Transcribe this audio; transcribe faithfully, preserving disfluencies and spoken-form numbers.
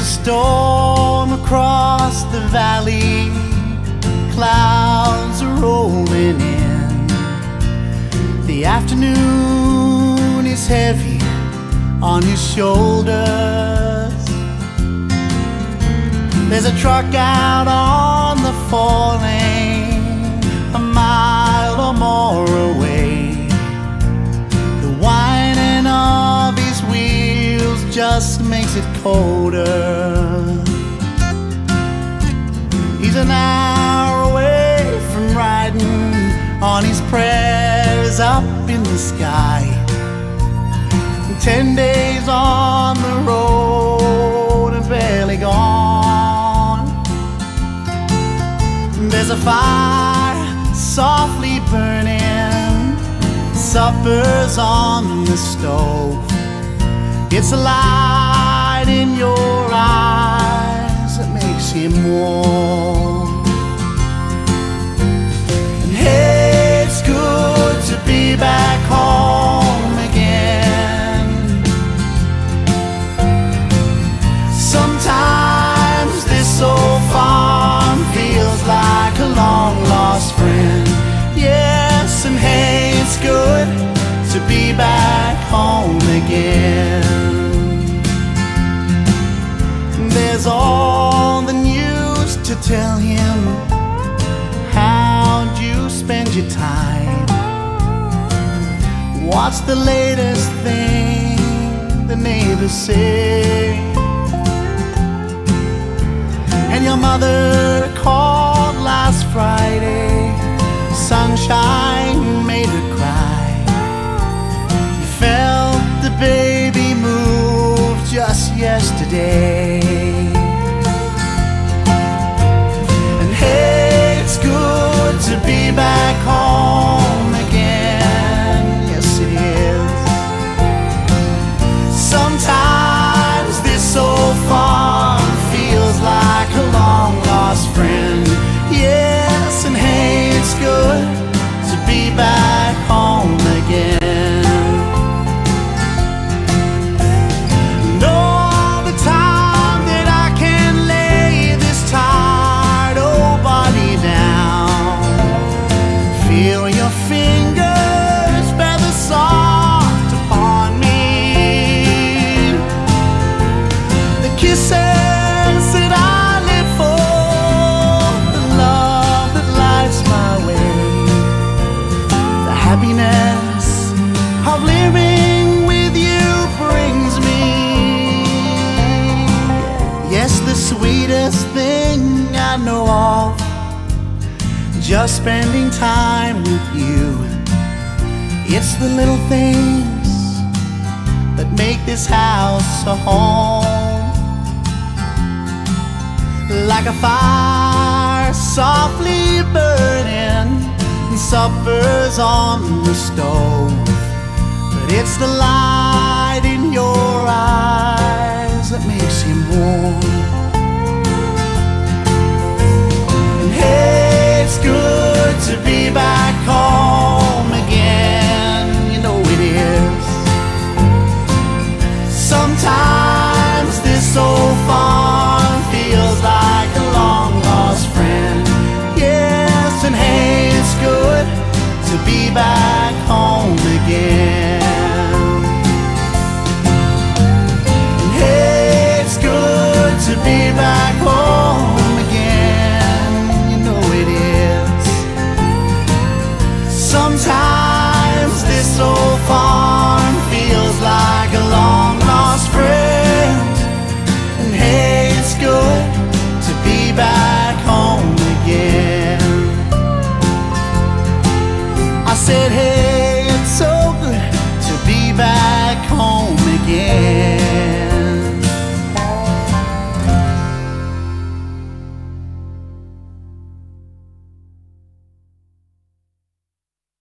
a storm across the valley, clouds are rolling in. The afternoon is heavy on his shoulders. There's a truck out on the four lane, a mile or more away. The whining of his wheels just makes it colder. He's an hour away from riding on his prayers up in the sky. Ten days on the road and barely gone. There's a fire softly burning, supper's on the stove. It's a light in your eyes that makes him warm. And hey, it's good to be back home again. Sometimes this old farm feels like a long-lost friend. Yes, and hey, it's good to be back home again. There's all the news to tell him. How'd you spend your time? What's the latest thing the neighbors say? And your mother called last Friday, sunshine made her cry. You felt the baby move just yesterday. And hey, it's good to be back home again. Yes, it is. Sometimes this old farm feels like a long-lost friend. Yes, and hey, it's good to be back home again. And all the time that I can lay this tired old body down, feel your fingers feather soft upon me. The kisses that I live for, the love that lights my way, the happiness of living with you brings me. Yes, the sweetest thing I know of, just spending time with you. It's the little things that make this house a home. Like a fire softly burning, and supper's on the stove. But it's the light in your eyes that makes him warm. And hey, it's good to be back home again. You know it is. Sometimes this old farm feels like a long-lost friend. Yes, and hey, it's good to be back home again. And hey, it's good to be back